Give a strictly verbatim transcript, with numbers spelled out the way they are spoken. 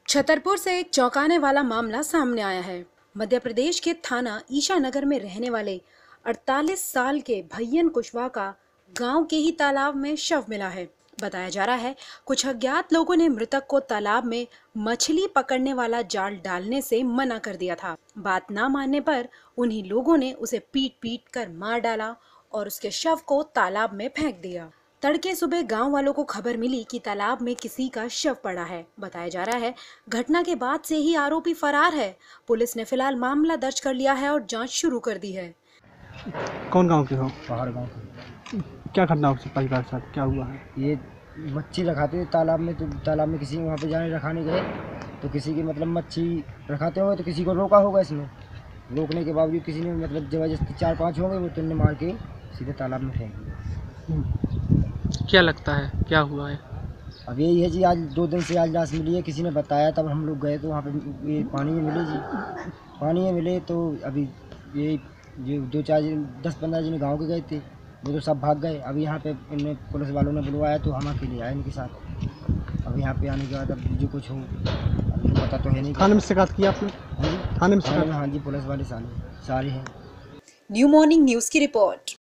छतरपुर से एक चौंकाने वाला मामला सामने आया है। मध्य प्रदेश के थाना ईशानगर में रहने वाले अड़तालीस साल के भैयन कुशवाहा का गांव के ही तालाब में शव मिला है। बताया जा रहा है कुछ अज्ञात लोगों ने मृतक को तालाब में मछली पकड़ने वाला जाल डालने से मना कर दिया था। बात ना मानने पर उन्हीं लोगों ने उसे पीट पीट कर मार डाला और उसके शव को तालाब में फेंक दिया। तड़के सुबह गांव वालों को खबर मिली कि तालाब में किसी का शव पड़ा है। बताया जा रहा है घटना के बाद से ही आरोपी फरार है। पुलिस ने फिलहाल मामला दर्ज कर लिया है और जांच शुरू कर दी है। कौन गांव के हो? पहाड़ गांव के। क्या घटना उसके परिवार के साथ क्या हुआ है? ये मच्छी रखाते थे तालाब में, तो तालाब में किसी वहाँ पे जाने रखाने गए तो किसी की मतलब मच्छी रखाते हुए तो किसी को रोका होगा। इसमें रोकने के बावजूद किसी ने मतलब जबरदस्ती चार पांच हो गए, वो तुमने मार के सीधे तालाब में फेंक दिया। क्या लगता है क्या हुआ है? अब यही है जी, आज दो दिन से आज लाश मिली है। किसी ने बताया, तब हम लोग गए तो वहाँ पे ये पानी में मिले जी, पानी में मिले तो अभी ये ये दो चार दस पंद्रह जन गाँव के गए थे, वो तो सब भाग गए। अभी यहाँ पे इन्हें पुलिस वालों ने बुलवाया तो हम अकेले आए इनके साथ। अब यहाँ पे आने के बाद अब जो कुछ हो अभी तो पता तो है नहीं। थाने में शिकायत किया आपने? हाँ जी, थाने में हाँ जी, पुलिस वाले सारे सारे हैं। न्यू मॉर्निंग न्यूज की रिपोर्ट।